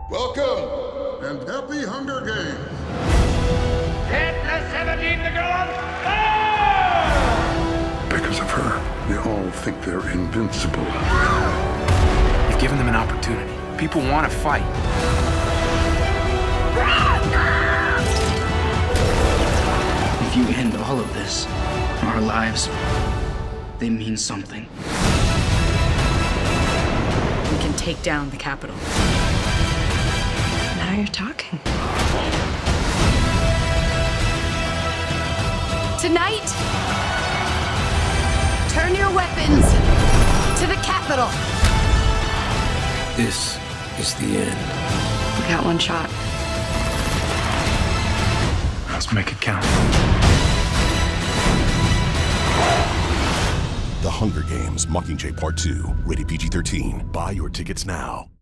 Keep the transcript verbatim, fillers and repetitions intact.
Welcome and happy Hunger Games. Hit the seventeen to go on fire! Because of her, they all think they're invincible. You've given them an opportunity. People want to fight. If you end all of this, our lives, they mean something. We can take down the Capitol. Now you're talking. Tonight, turn your weapons to the Capitol. This is the end. We got one shot. Let's make it count. The Hunger Games Mockingjay Part two, rated P G thirteen. Buy your tickets now.